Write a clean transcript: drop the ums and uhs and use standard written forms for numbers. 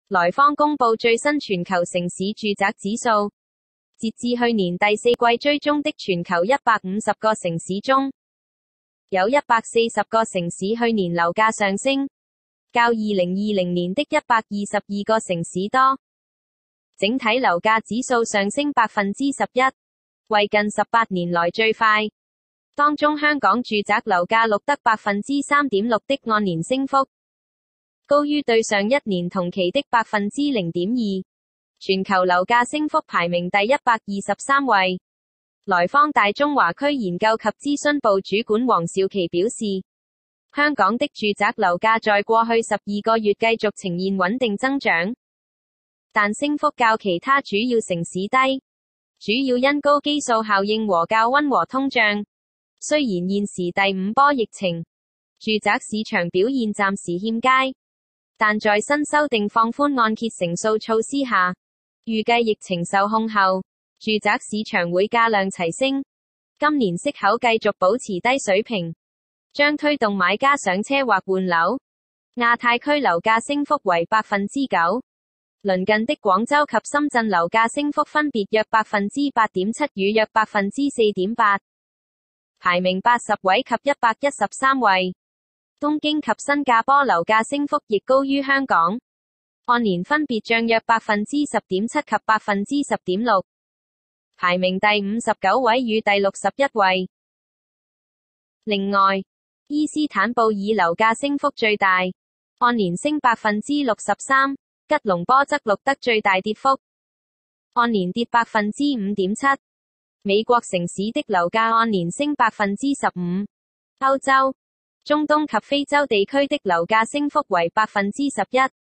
來方公布最新全球城市住宅指數，截至去年第四季追蹤的全球150個城市中，有140個城市去年樓價上升，較2020年的122個城市多。整體樓價指數上升11%，為近18年來最快。當中香港住宅樓價錄得3.6%的按年升幅，高於對上一年同期的0.2%。全球樓價升幅排名第123位。來方大中華區研究及諮詢部主管黃少琪表示，香港的住宅樓價在過去12個月繼續呈現穩定增長，但升幅較其他主要城市低，主要因高基數效應和較溫和通脹。雖然現時第5波疫情，住宅市場表現暫時欠佳，但在新修訂放寬按揭成數措施下，預計疫情受控後，住宅市場會價量齊升。今年息口繼續保持低水平，將推動買家上車或換樓。亞太區樓價升幅為9%，鄰近的廣州及深圳樓價升幅分別約8.7%與約4.8%。排名80位及113位。東京及新加坡樓價升幅亦高於香港，按年分別漲約10.7%及10.6%。排名第59位與第61位。另外，伊斯坦布爾樓價升幅最大，按年升63%，吉隆坡則錄得最大跌幅，按年跌5.7%。美國城市的樓價按年升15%，歐洲、中東及非洲地區的樓價升幅為11%。